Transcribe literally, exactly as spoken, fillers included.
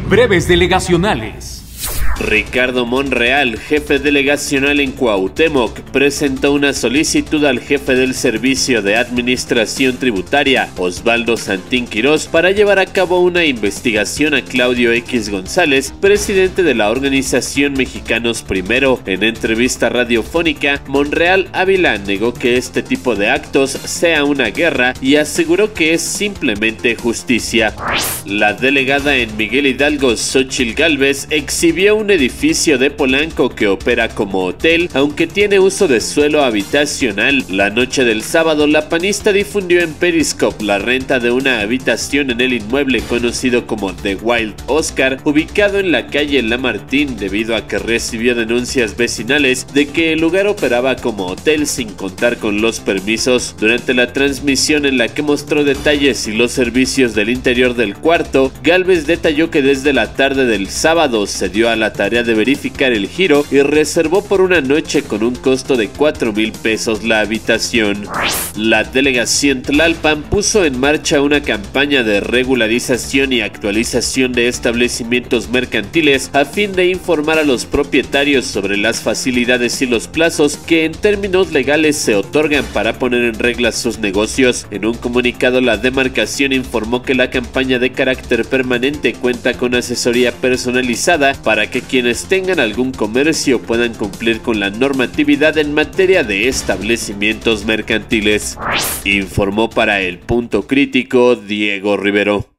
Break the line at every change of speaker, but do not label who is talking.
Breves delegacionales.
Ricardo Monreal, jefe delegacional en Cuauhtémoc, presentó una solicitud al jefe del Servicio de Administración Tributaria, Osvaldo Santín Quirós, para llevar a cabo una investigación a Claudio X González, presidente de la organización Mexicanos Primero. En entrevista radiofónica, Monreal Ávila negó que este tipo de actos sea una guerra y aseguró que es simplemente justicia. La delegada en Miguel Hidalgo, Xóchitl Gálvez, exhibió un edificio de Polanco que opera como hotel, aunque tiene uso de suelo habitacional. La noche del sábado, la panista difundió en Periscope la renta de una habitación en el inmueble conocido como The Wild Oscar, ubicado en la calle Lamartín, debido a que recibió denuncias vecinales de que el lugar operaba como hotel sin contar con los permisos. Durante la transmisión en la que mostró detalles y los servicios del interior del cuarto, Gálvez detalló que desde la tarde del sábado se dio a la tarea de verificar el giro y reservó por una noche con un costo de cuatro mil pesos la habitación. La delegación Tlalpan puso en marcha una campaña de regularización y actualización de establecimientos mercantiles a fin de informar a los propietarios sobre las facilidades y los plazos que en términos legales se otorgan para poner en regla sus negocios. En un comunicado, la demarcación informó que la campaña de carácter permanente cuenta con asesoría personalizada para que quienes tengan algún comercio puedan cumplir con la normatividad en materia de establecimientos mercantiles. Informó para El Punto Crítico Diego Rivero.